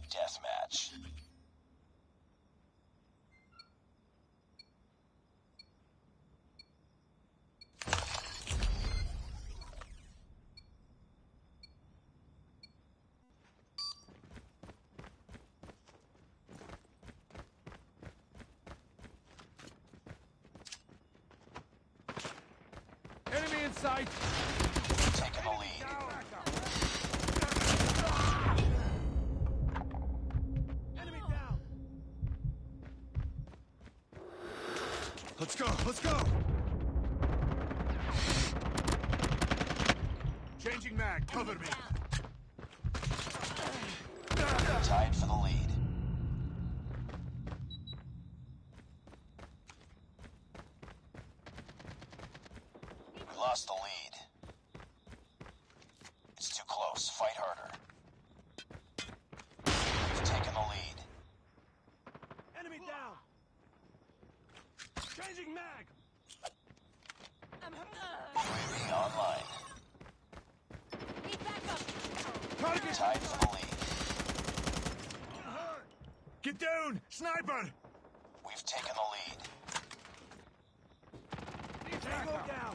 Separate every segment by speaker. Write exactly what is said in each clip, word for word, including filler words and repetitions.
Speaker 1: deathmatch.
Speaker 2: Enemy in sight!
Speaker 1: Taking the lead.
Speaker 2: Enemy down!
Speaker 3: Let's go, let's go!
Speaker 2: Changing mag, cover me!
Speaker 1: Tied for the lead. We lost the lead. It's too close. Fight harder. We've taken the lead.
Speaker 2: Enemy down! Changing mag!
Speaker 1: U A V online.
Speaker 4: Need backup!
Speaker 2: Target!
Speaker 1: Tied for the lead.
Speaker 3: Get down! Sniper!
Speaker 1: We've taken the lead.
Speaker 2: Tango down!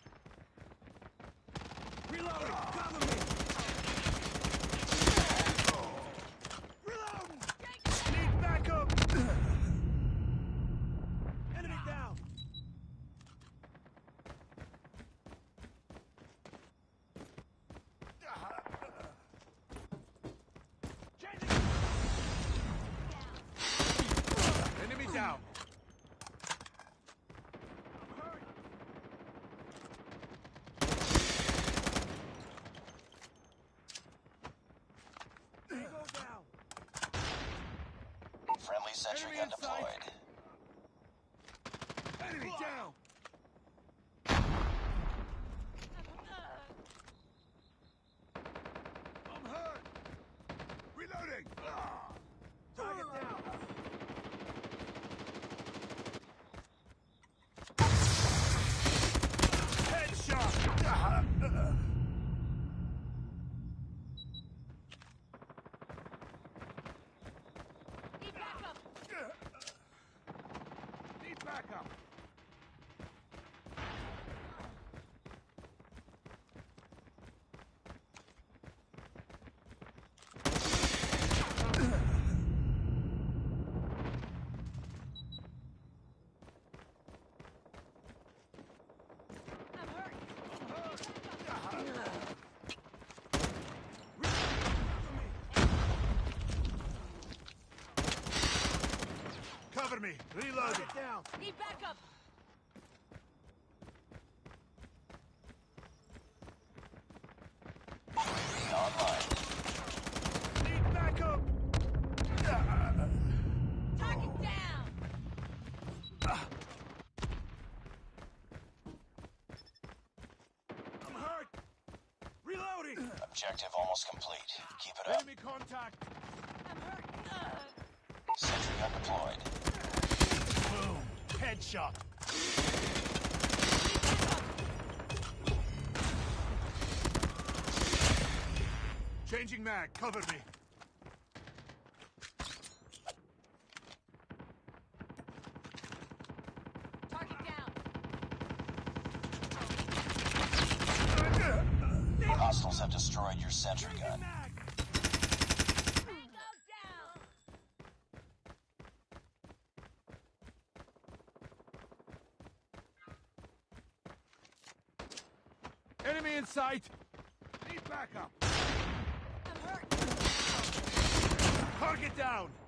Speaker 2: Reloading! Cover me! Reloading! Need backup! Enemy down! Changing! Enemy down! Tango down!
Speaker 1: Friendly sentry
Speaker 2: Enemy
Speaker 1: gun
Speaker 2: in sight.
Speaker 1: deployed.
Speaker 2: Enemy down! I'm hurt! Reloading! Target down! Headshot!
Speaker 4: Need backup!
Speaker 2: Need backup!
Speaker 4: I'm hurt!
Speaker 2: Cover me! Reloading! Down!
Speaker 4: Need backup!
Speaker 1: U A V online.
Speaker 2: Need backup!
Speaker 4: Target down!
Speaker 2: I'm hurt! Reloading!
Speaker 1: Objective almost complete. Keep it up.
Speaker 2: Enemy contact!
Speaker 4: I'm hurt!
Speaker 1: Sentry gun deployed.
Speaker 2: Boom! Headshot! Changing mag, cover me!
Speaker 4: Target down!
Speaker 1: Hostiles have destroyed your sentry gun.
Speaker 2: Mag!
Speaker 4: Tango down!
Speaker 2: Enemy in sight! Need backup!
Speaker 4: I'm hurt!
Speaker 2: Target down!